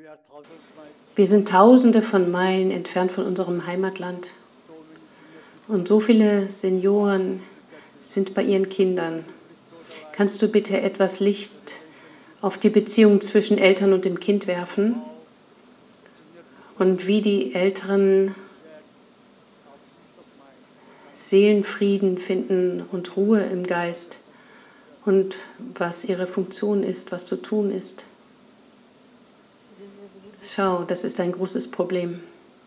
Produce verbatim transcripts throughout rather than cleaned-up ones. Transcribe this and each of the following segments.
Wir sind Tausende von Meilen entfernt von unserem Heimatland. Und so viele Senioren sind bei ihren Kindern. Kannst du bitte etwas Licht auf die Beziehung zwischen Eltern und dem Kind werfen? Und wie die Älteren Seelenfrieden finden und Ruhe im Geist und was ihre Funktion ist, was zu tun ist. Schau, das ist ein großes Problem.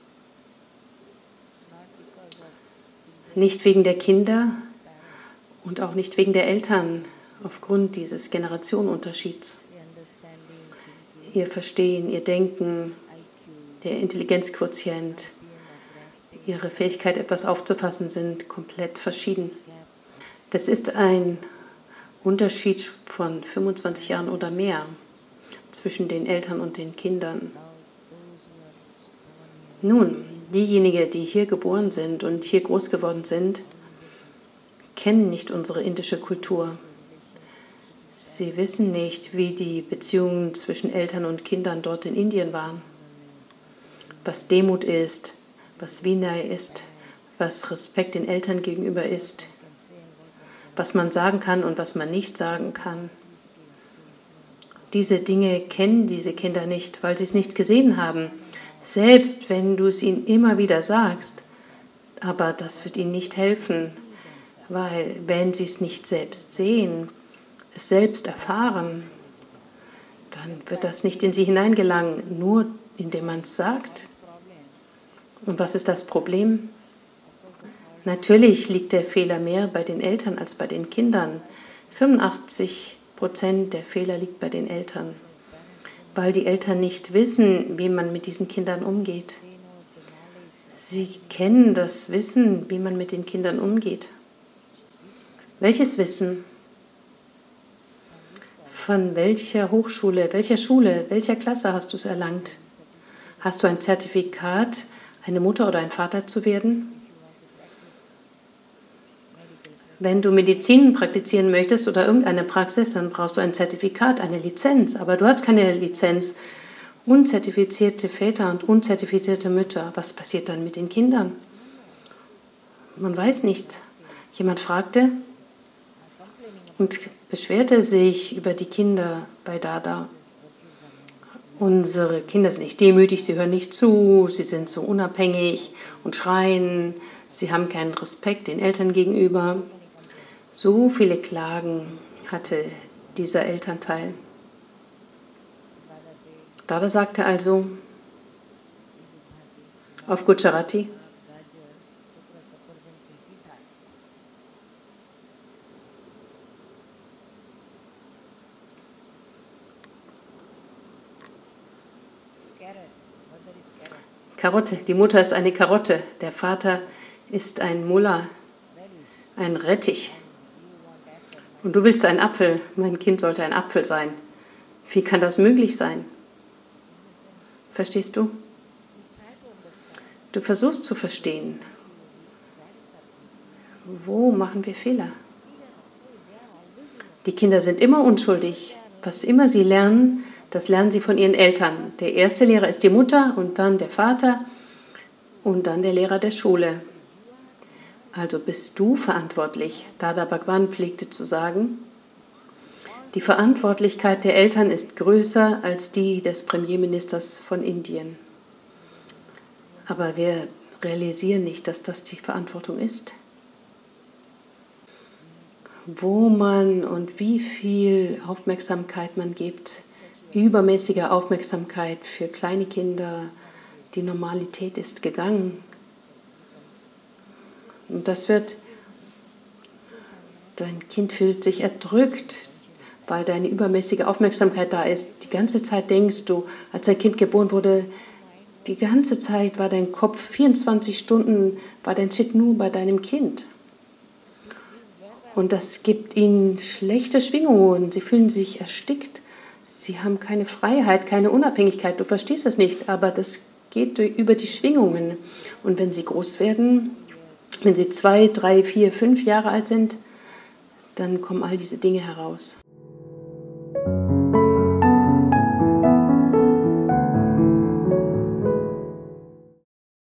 Nicht wegen der Kinder und auch nicht wegen der Eltern, aufgrund dieses Generationenunterschieds. Ihr Verstehen, ihr Denken, der Intelligenzquotient, ihre Fähigkeit, etwas aufzufassen, sind komplett verschieden. Das ist ein Unterschied von fünfundzwanzig Jahren oder mehr zwischen den Eltern und den Kindern. Nun, diejenigen, die hier geboren sind und hier groß geworden sind, kennen nicht unsere indische Kultur. Sie wissen nicht, wie die Beziehungen zwischen Eltern und Kindern dort in Indien waren. Was Demut ist, was Vinay ist, was Respekt den Eltern gegenüber ist, was man sagen kann und was man nicht sagen kann. Diese Dinge kennen diese Kinder nicht, weil sie es nicht gesehen haben. Selbst wenn du es ihnen immer wieder sagst, aber das wird ihnen nicht helfen, weil wenn sie es nicht selbst sehen, es selbst erfahren, dann wird das nicht in sie hineingelangen, nur indem man es sagt. Und was ist das Problem? Natürlich liegt der Fehler mehr bei den Eltern als bei den Kindern. fünfundachtzig Prozent der Fehler liegt bei den Eltern, weil die Eltern nicht wissen, wie man mit diesen Kindern umgeht. Sie kennen das Wissen, wie man mit den Kindern umgeht. Welches Wissen? Von welcher Hochschule, welcher Schule, welcher Klasse hast du es erlangt? Hast du ein Zertifikat, eine Mutter oder ein Vater zu werden? Wenn du Medizin praktizieren möchtest oder irgendeine Praxis, dann brauchst du ein Zertifikat, eine Lizenz. Aber du hast keine Lizenz. Unzertifizierte Väter und unzertifizierte Mütter. Was passiert dann mit den Kindern? Man weiß nicht. Jemand fragte und beschwerte sich über die Kinder bei Dada. Unsere Kinder sind nicht demütig, sie hören nicht zu, sie sind so unabhängig und schreien, sie haben keinen Respekt den Eltern gegenüber. So viele Klagen hatte dieser Elternteil. Dada sagte also auf Gujarati: Karotte. Die Mutter ist eine Karotte, der Vater ist ein Mullah, ein Rettich. Und du willst einen Apfel. Mein Kind sollte ein Apfel sein. Wie kann das möglich sein? Verstehst du? Du versuchst zu verstehen. Wo machen wir Fehler? Die Kinder sind immer unschuldig. Was immer sie lernen, das lernen sie von ihren Eltern. Der erste Lehrer ist die Mutter und dann der Vater und dann der Lehrer der Schule. Also bist du verantwortlich. Dada Bhagwan pflegte zu sagen, die Verantwortlichkeit der Eltern ist größer als die des Premierministers von Indien. Aber wir realisieren nicht, dass das die Verantwortung ist. Wo man und wie viel Aufmerksamkeit man gibt, übermäßige Aufmerksamkeit für kleine Kinder, die Normalität ist gegangen. Und das wird, dein Kind fühlt sich erdrückt, weil deine übermäßige Aufmerksamkeit da ist. Die ganze Zeit denkst du, als dein Kind geboren wurde, die ganze Zeit war dein Kopf, vierundzwanzig Stunden war dein Shit nur bei deinem Kind. Und das gibt ihnen schlechte Schwingungen, sie fühlen sich erstickt. Sie haben keine Freiheit, keine Unabhängigkeit. Du verstehst es nicht, aber das geht über die Schwingungen. Und wenn sie groß werden, wenn sie zwei, drei, vier, fünf Jahre alt sind, dann kommen all diese Dinge heraus.